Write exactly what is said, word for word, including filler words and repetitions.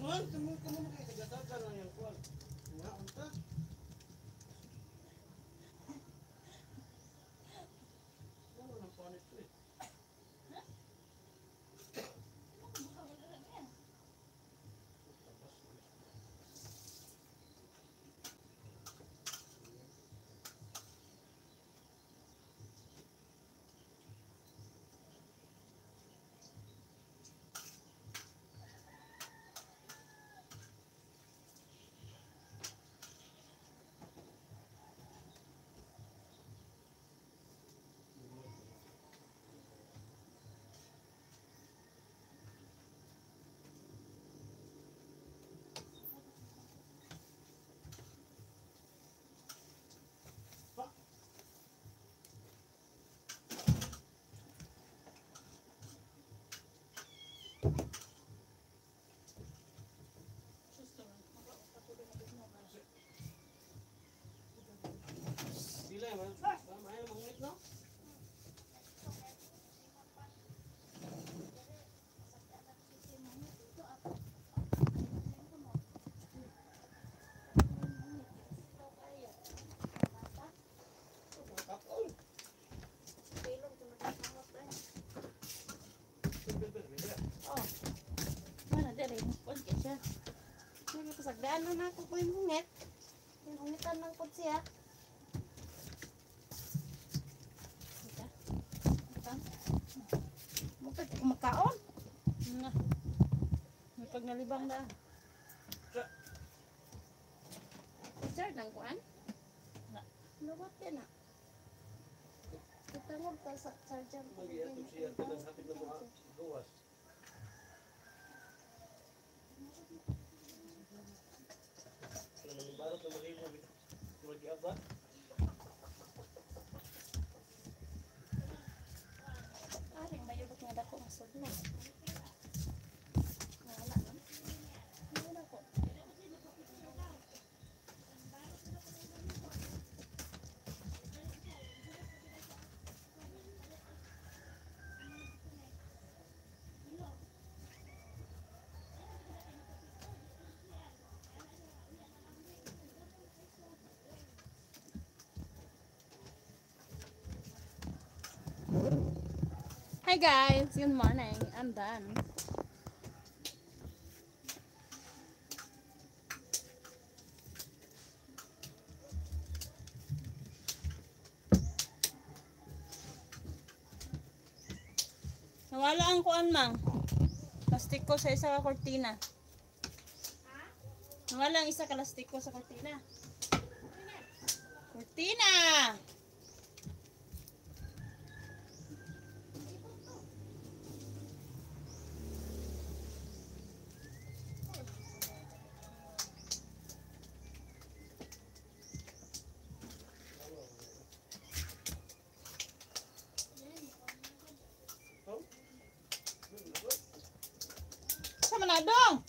man, tamo ka mo kay taga-taga lang yang kuan. Nga unta. Ano nang panit ko eh. Sila man, may mangit no? Oh, mana dia rin? Pwede ka siya. Nagpasagdaan na ako po yung hungit. Yung hungitan ng pod siya. Ika? Ika? Mukha ka kumakaon. Nga. May pagnalibang na. Sir, nang kuan? Lawat din na. Itangog ka sa sarjan. Mag-iatog siya tagang hapit na mga gawas. Barot na mag-ibo, mag-iaba. Aring mayubot nga dako masod na. Wala na. Wala ko. Hi guys, good morning. I'm done. Nawala ang kuan mang. Plastic ko sa isa ka kortina. Nawala ang isa ka plastic ko sa kortina. Kortina! Sama na dong.